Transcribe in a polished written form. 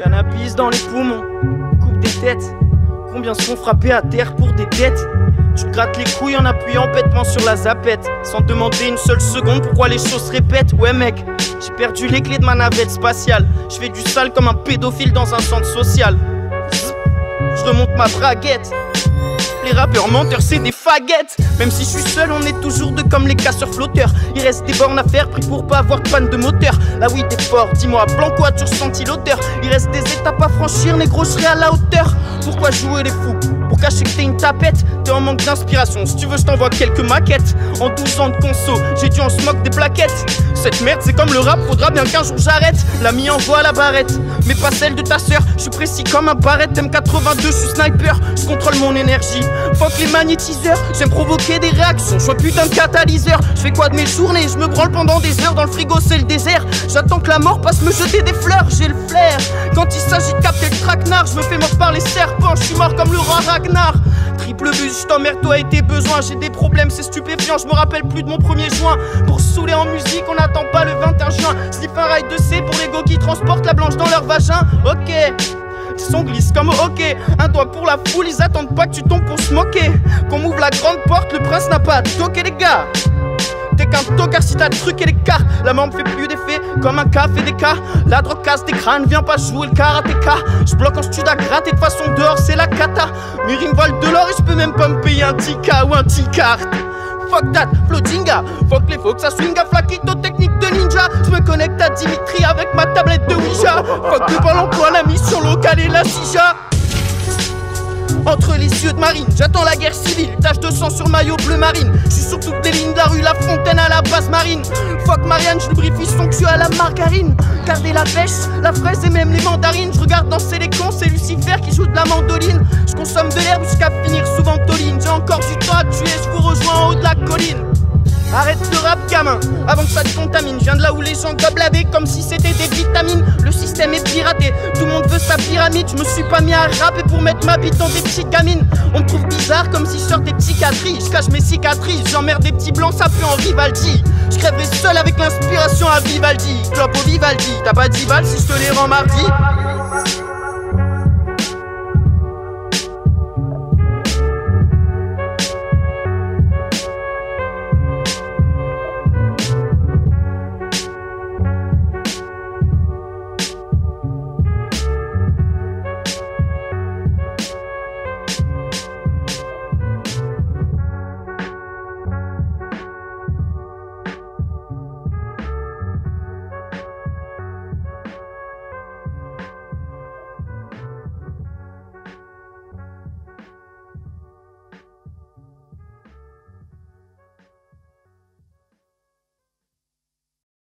Cannabis dans les poumons, coupe des têtes. Combien sont frappés à terre pour des dettes? Tu te grattes les couilles en appuyant bêtement sur la zapette, sans demander une seule seconde pourquoi les choses se répètent. Ouais mec, j'ai perdu les clés de ma navette spatiale. Je fais du sale comme un pédophile dans un centre social. Je remonte ma braguette. Les rappeurs menteurs c'est des faguettes. Même si je suis seul on est toujours deux comme les casseurs flotteurs. Il reste des bornes à faire pris pour pas avoir de panne de moteur. Là oui t'es fort, dis-moi Blanco as-tu ressenti l'odeur? Il reste des étapes à franchir, négro je serai à la hauteur. Pourquoi jouer les fous? Pour cacher que t'es une tapette. T'es en manque d'inspiration, si tu veux je t'envoie quelques maquettes. En 12 ans de conso, j'ai dû en smoke des plaquettes. Cette merde c'est comme le rap, faudra bien qu'un jour j'arrête. L'ami envoie la barrette, mais pas celle de ta sœur. Je suis précis comme un barrette, M82, je suis sniper. Je contrôle mon énergie, fuck les magnétiseurs. J'aime provoquer des réactions, je suis un putain de catalyseur. Je fais quoi de mes journées? Je me branle pendant des heures, dans le frigo c'est le désert. J'attends que la mort passe me jeter des fleurs, j'ai le flair. Quand il s'agit de capter le traquenard, je me fais mort par les serpents, je suis mort comme le roi Ragnar. Triple bus, je t'emmerde toi et tes besoins. J'ai des problèmes, c'est stupéfiant, je me rappelle plus de mon premier joint. Pour saouler en musique, on n'attend pas le 21 juin. Slip un rail de C pour les go qui transportent la blanche dans leur vagin. Ok, son glisse comme au hockey. Un doigt pour la foule, ils attendent pas que tu tombes pour se moquer. Qu'on m'ouvre la grande porte, le prince n'a pas à toquer les gars. T'es qu'un tocard si t'as le truc et les cartes. La mort me fait plus d'effet comme un café des cas. La drogue casse des crânes, viens pas jouer le karatéka. J'bloque en stud à gratter, de façon dehors c'est la cata. Mes rimes volent de l'or et j'peux même pas me payer un tika ou un ticard. Fuck that, floatinga. Fuck les faux que ça swinga, flaquito technique de ninja. J'me connecte à Dimitri avec ma tablette de Ouija. Fuck le ballon emploi, la mission locale et la sija. Entre les yeux de marine, j'attends la guerre civile. Tache de sang sur maillot bleu marine. Je suis sur toutes les lignes de la rue, la fontaine à la base marine. Fuck Marianne, je lubrifie son cul à la margarine. Gardez la pêche, la fraise et même les mandarines. Je regarde danser les cons, c'est Lucifer qui joue de la mandoline. Je consomme de l'herbe jusqu'à finir souvent toline. J'ai encore du temps à tuer, je vous rejoins en haut de la colline. Arrête le rap gamin, avant que ça te contamine. Je viens de là où les gens gobent la baie comme si c'était des vitamines. Le système est piraté, tout le monde veut sa pyramide. Je me suis pas mis à rapper pour mettre ma bite dans des petites gamines. On me trouve bizarre comme si je sors des psychiatries. Je cache mes cicatrices, j'emmerde des petits blancs, ça pue en Vivaldi. Je crèverai seul avec l'inspiration à Vivaldi. Clope au Vivaldi, t'as pas 10 balles si je te les rends mardi?